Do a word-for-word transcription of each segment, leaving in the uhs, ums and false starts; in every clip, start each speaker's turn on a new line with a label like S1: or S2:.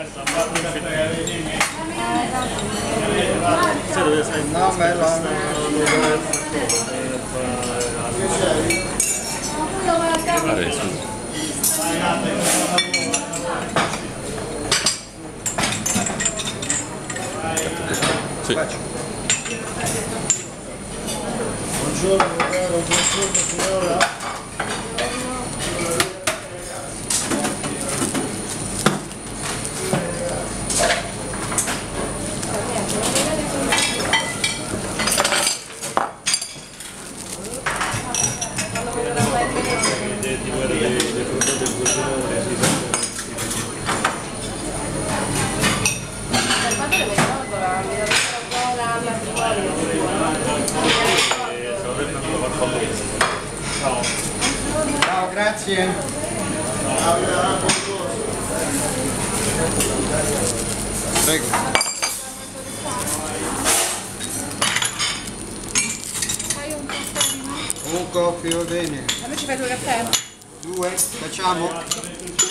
S1: No, me lo
S2: sì.
S1: Buongiorno caro, buongiorno signora. Ciao, grazie. Prego. Un coffee, va bene.
S3: A me ci fai due caffè?
S1: Due, facciamo.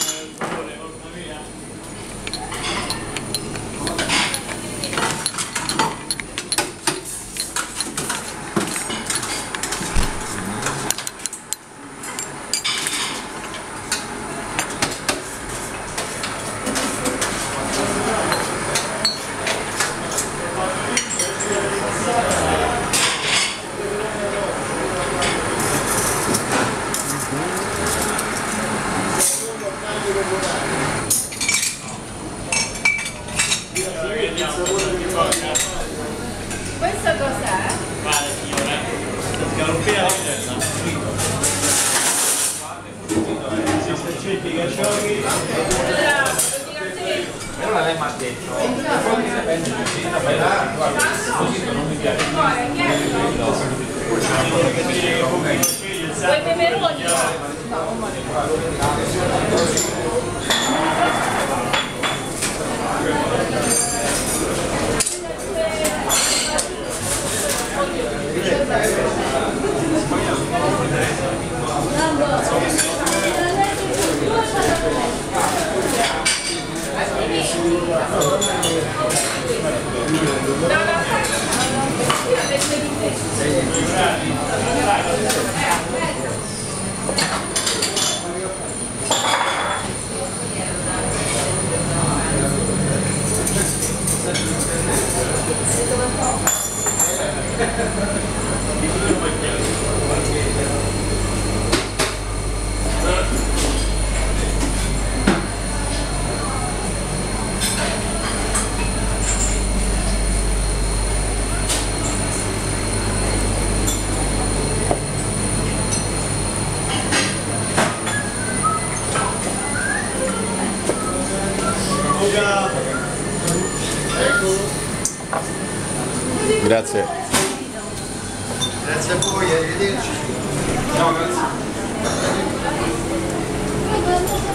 S3: Questa cos'è?
S4: Vale signora, scaloppina però lei mi ha detto non mi piace
S3: Vuoi peperoni?
S2: Grazie.
S1: Grazie a voi, arrivederci. Ciao, grazie.